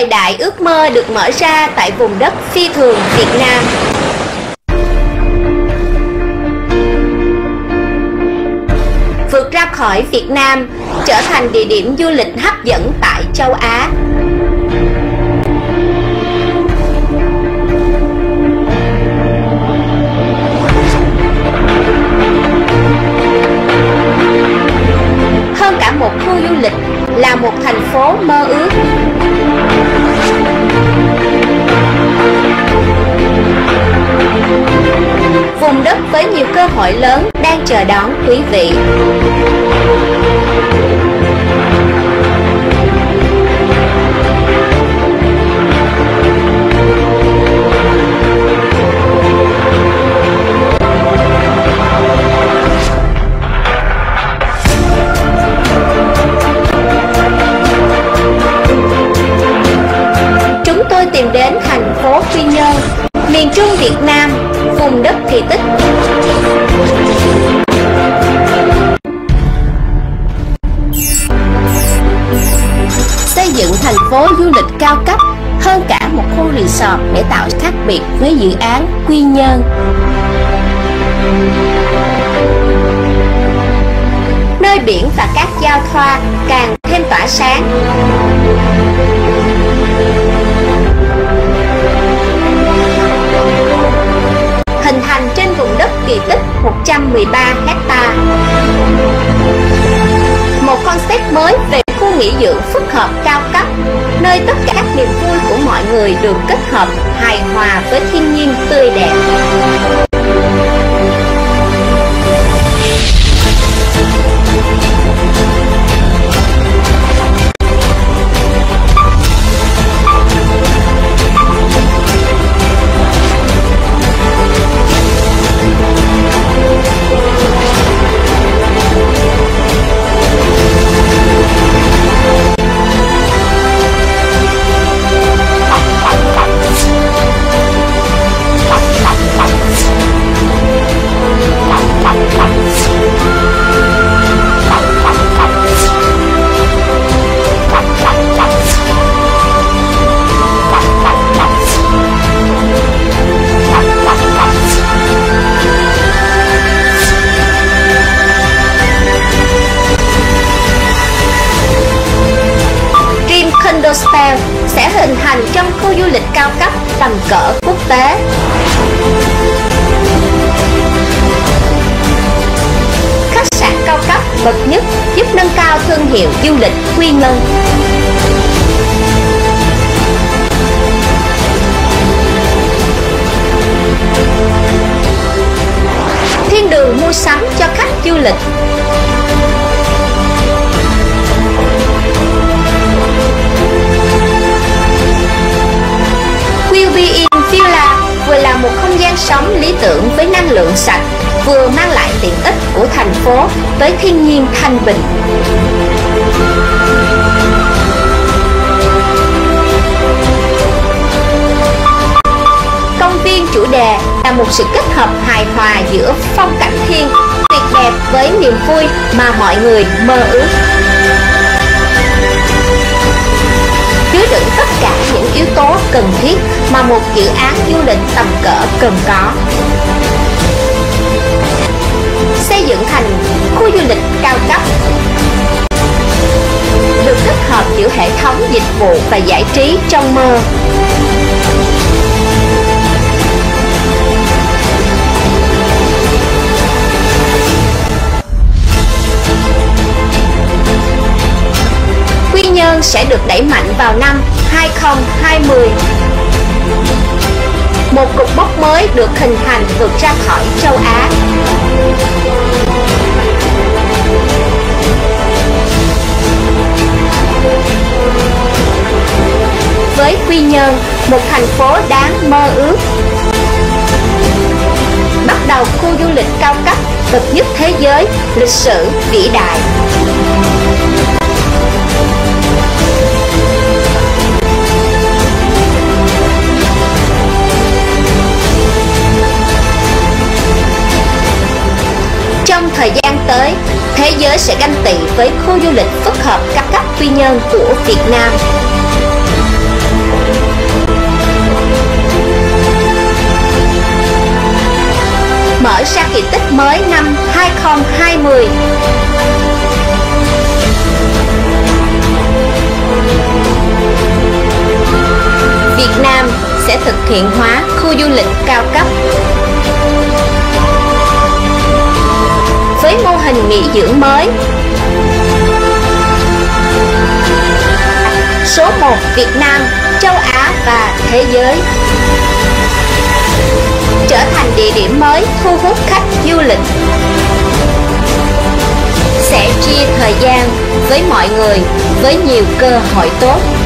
thời đại ước mơ được mở ra tại vùng đất phi thường Việt Nam. Vượt ra khỏi Việt Nam, trở thành địa điểm du lịch hấp dẫn tại châu Á. Hơn cả một khu du lịch là một thành phố mơ ước. Vùng đất với nhiều cơ hội lớn đang chờ đón quý vị. Chúng tôi tìm đến thành phố Quy Nhơn, miền Trung Việt Nam, vùng đất kỳ tích. Xây dựng thành phố du lịch cao cấp hơn cả một khu resort để tạo khác biệt với dự án Quy Nhơn. Nơi biển và các giao thoa càng thêm tỏa sáng. Hình thành trên vùng đất kỳ tích 113 hecta. Một concept mới về khu nghỉ dưỡng phức hợp cao cấp, nơi tất cả các niềm vui của mọi người được kết hợp hài hòa với thiên nhiên tươi đẹp. Hostel sẽ hình thành trong khu du lịch cao cấp tầm cỡ quốc tế. Khách sạn cao cấp bậc nhất giúp nâng cao thương hiệu du lịch Quy Nhơn. Thiên đường mua sắm cho khách du lịch. Wellbeing Villa vừa là một không gian sống lý tưởng với năng lượng sạch, vừa mang lại tiện ích của thành phố với thiên nhiên thanh bình. Công viên chủ đề là một sự kết hợp hài hòa giữa phong cảnh thiên tuyệt đẹp với niềm vui mà mọi người mơ ước. Chứa đựng tất cả những yếu tố cần thiết mà một dự án du lịch tầm cỡ cần có. Xây dựng thành khu du lịch cao cấp, được kết hợp giữa hệ thống dịch vụ và giải trí trong mơ. Quy Nhơn sẽ được đẩy mạnh vào năm 2020. Một cột mốc mới được hình thành vượt ra khỏi châu Á. Với Quy Nhơn, một thành phố đáng mơ ước. Bắt đầu khu du lịch cao cấp bậc nhất thế giới, lịch sử vĩ đại. Trong thời gian tới, thế giới sẽ ganh tị với khu du lịch phức hợp cao cấp Quy Nhơn của Việt Nam. mở ra kỳ tích mới năm 2020. Việt Nam sẽ thực hiện hóa khu du lịch cao cấp. Với mô hình nghỉ dưỡng mới, số 1 Việt Nam, châu Á và thế giới, trở thành địa điểm mới thu hút khách du lịch, sẽ chia thời gian với mọi người với nhiều cơ hội tốt.